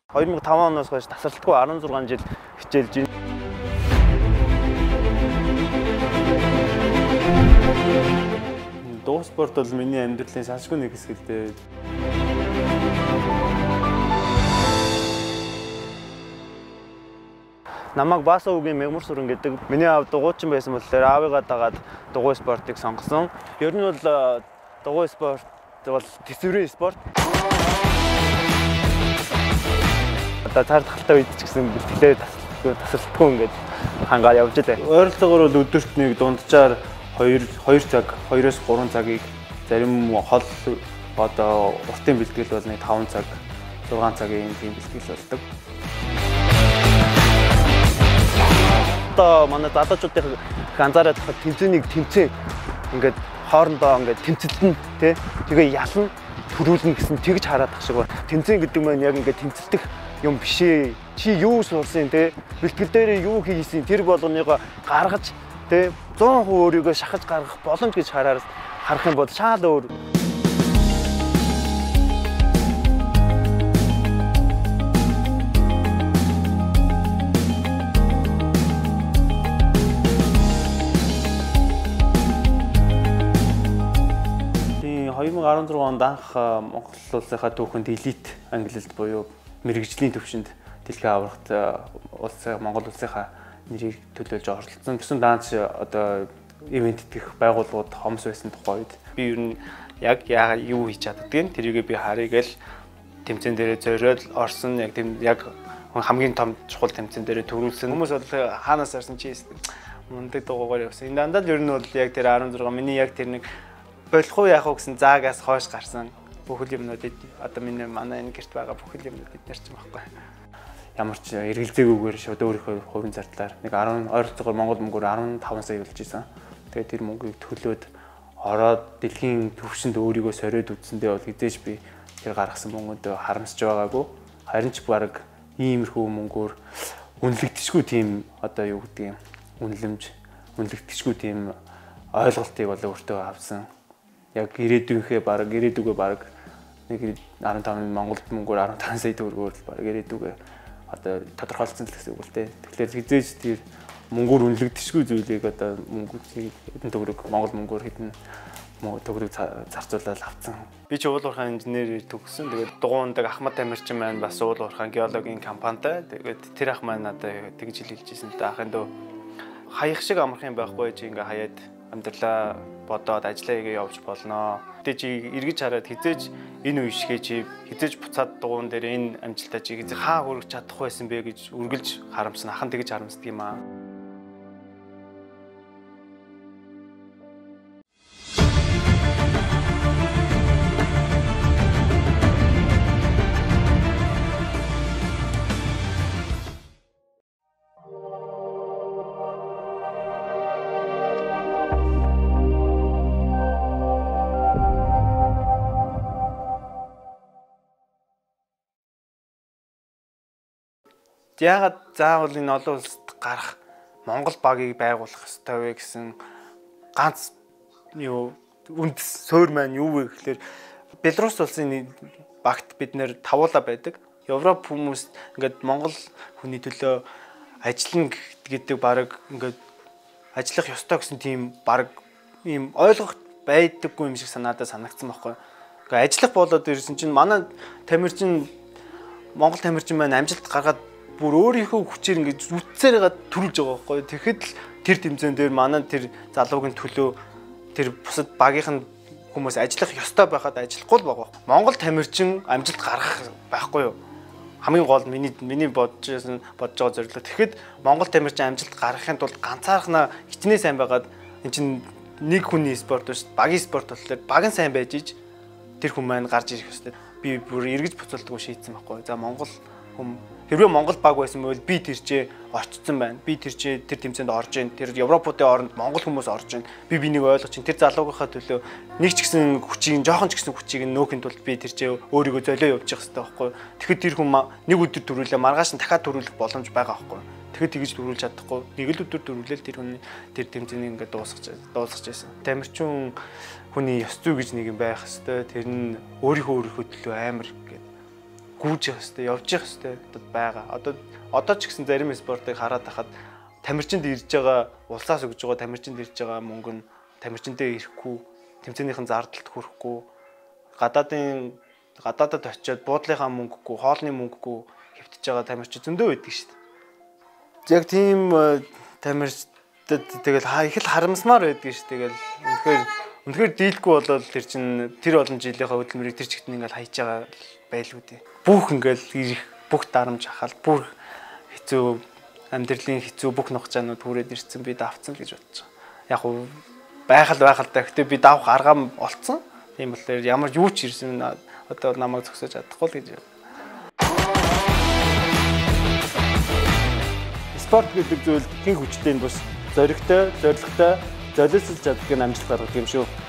2005 оноос хойш тасралтгүй 16 жил хичээлж байна. Дуу спорт бол миний амьдралын салшгүй нэг хэсэг л дээ. Намайг Басуугийн Мегмар сүрэн гэдэг миний аав дугуйчин байсан болохоор аавыгаа дагаад дугуй спортыг сонгосон. Ер нь бол дугуй спорт бол тэсвэрийн спорт. Одоо цаар тахалтай үед ч гэсэн бэлтгэлээ тасралтгүй ингээд хангаар явж байлаа. Ойролцоогоор бол өдөрт нэг дунджаар 2 цаг, 2-оос 3 цагийг зарим хол одоо уртын бэлтгэл бол нэг 5 цаг, 6 цагийн тийм бэлтгэл болдог. Одоо манай залуучуудын анзаараад тэмцээнийг тэмцээн ингээд хоорондоо ингээд тэмцэлтэн тий тэгээ ялна төрүүлнэ гэсэн тэгж хараад тах шиг байна. Тэмцээн гэдэг маань яг ингээд тэмцэлдэх юм биш ээ. Чи юу сурсан те бэлтгэл дээр юу хийсэн тэр болгоныгоо гаргаж те 100% өөрийгөө шахаж гаргах боломж гэж харах юм бол шал өөр. Тийм 2016 онд анх Монгол улсынхаа түүхэнд элит ангилалд буюу мэрэгжлийн төвшөнд дэлхийн аврагт Монгол улсынхаа нэрийг төлөөлж оролцсон. Тэсэн даанч одоо ивент идэх байгууллагууд хомс байсан тухай үед би ер нь яг юу хийж чаддгийг тэрийгээ би харъя гэл тэмцээн дээрээ зориод орсон. Яг тийм яг хамгийн том чухал тэмцээн дээрээ төрүүлсэн. Хүмүүс бол хаанаас арсан чи мундаг дугуугаар явсан. Энэ дандаа л ер нь бол яг тэр 16 миний яг тэр нэг болох уу яах вэ гэсэн заагаас хойш гарсан. Бүхэл юмнуудыг одоо манай энэ гэрт байгаа бүхэл юмнууд эднэр ч юм байхгүй. Ямар ч эргэлзээгүйгээр шууд өөрийнхөө хувийн зардлаар нэг 10 ойролцоогоор Монгол мөнгөөр 15 сая болж исэн. Тэгээд тэр мөнгийг төлөөд ороод дэлхийн төвшөнд өөрийгөө сориод үтсэндээ бол хизээж би тэр гаргасан мөнгөд харамсаж байгаагүй. Харин ч баг иймэрхүү мөнгөөр үнэлэгдэшгүй тийм одоо юу гэдэг юм үнэлэгдэшгүй тийм ойлголтыг бол өөртөө авсан. Яг ирээдүйнхээ ирээдүгөө баг нэг 15 Монголд мөнгөөр 15 сая төгрөгөөр баг ирээдүгөө одоо тодорхойлцсон л гэсэн үг л дээ. Тэгэхээр хизээж тэр мөнгөөр үнэлэгдэшгүй зүйлийг одоо мөнгөийг хэдэн төгрөг Монгол мөнгөөр хэдэн төгрөг зарцуулаад авсан. Би ч уул уурхайн инженер төгссөн. Тэгээд дугуундаг Ахмад Тамирчин маань бас уул уурхайн геологийн компанитай. Тэгээд тэр ах маань надад тэгж хэлжсэн л да. Ахын дөө хаях шиг амархан байхгүй чи ингээ хаяад амьдралаа бодоод ажиллаа хийгээ явж болно. Тэ чи эргэж хараад хизээж энэ үе шигээ чи хизээж буцаад дугуун дээр энэ амжилтаа чи хизээ хаа хүрэх чадах байсан бэ гэж үргэлж харамсна. Ахан тэгж харамсдаг юм аа. Яагаад заавал энэ олон улсад гарах Монгол багийг байгуулах ёстой вэ гэсэн ганц үндэс суурь маань юу вэ гэхээр Беларусь улсын багт бид нэр тавуулаа байдаг. Европ хүмүүс ингээд Монгол хүний төлөө ажиллана гэдэг баг ингээд ажиллах ёстой гэсэн тийм баг ийм ойлгох байдаггүй юм шиг санагдсан байхгүй. Ингээд ажиллах болоод ирсэн чинь манай тамирчин Монгол тамирчин маань амжилт гаргаад бүр өөрийнхөө хүчээр ингэж үтсээрээ төрүүлж байгаа байхгүй. Тэгэхэд л тэр тэмцээн дээр манай тэр залуугийн төлөө тэр бусад багийнхан хүмүүс ажиллах ёстой байхад ажиллахгүй л байгаа. Монгол тамирчин амжилт гаргах байхгүй юу? Хамгийн гол миний бодож байгаа зорилго. Тэгэхэд Монгол тамирчин амжилт гаргахын тулд ганцаархнаа хичнээн сайн байгаад эн чинь нэг хүний спорт биш, багийн спорт болохоор баг нь сайн байж иж тэр хүн маань гарч ирэх ёстой. Би бүр эргэж буцалтгүй шийдсэн байхгүй. За Монгол хэрвээ Монгол баг байсан бол би тэрчээ орцсон байна. Би тэрчээ тэр тэмцээнд орж ийн. Тэр Европуудын оронд Монгол хүмүүс орж ийн. Би бинийг ойлгож чинь тэр залуугийнхаа төлөө нэг ч гэсэн хүчийг, жоохон ч гэсэн хүчийг нөөхийн тулд би тэрчээ өөрийгөө золио явуучих хэрэгтэй байхгүй. Тэгэхэд тэр хүн нэг өдөр төрүүлээ маргааш нь дахиад төрүүлэх боломж байгаа байхгүй. Тэгэхэд тэгж төрүүлж чадахгүй. Нэг л өдөр төрүүлээл тэр хүний тэр тэмцээнийг ингээд дуусгаж байсан. Тамирчин хүний ёс зүй гэж нэг юм байх хэвээр. Тэр нь өөрийнхөө төлөө амар гэдэг гүйж явах хэрэгтэй, явж явах хэрэгтэй байгаа. Одоо ч гэсэн зарим спортыг хараад байхад тамирчинд ирж байгаа улсаас өгж байгаа тамирчинд ирж байгаа мөнгө нь тамирчиндээ ирэхгүй, тэмцээнийхэн зардалд хүрэхгүй, гадаадад очиод буудлынхаа мөнгөгүй, хоолны мөнгөгүй хэвтэж байгаа тамирчид зөндөө байдаг шүү дээ. Яг тийм тамирчдад тэгэл их л харамсмаар байдаг шүү. Тэгэл үнэхээр дийлэхгүй болоод тэр олон жилийнхаа хөдөлмөрийг тэр чигт ингээл хайж байгаа байлгүй дээ. Бүх ингээл ирэх, бүх дарамж хахаад, бүр хэцүү амьдралын хэцүү бүх нухчаанууд хүрээд ирсэн би давцсан гэж бодож байгаа. Яг уу байхал та гэхдээ би давах аргаа олцсон. Тийм болохоор ямар юу ч ирсэн одоо намайг зөксөж чадахгүй л гэж байна. Спорт гэдэг зүйл хин хүчтэй нь бас зоригтой, зорилготой, золиослж чаддаг амжилт гаргадаг юм шүү.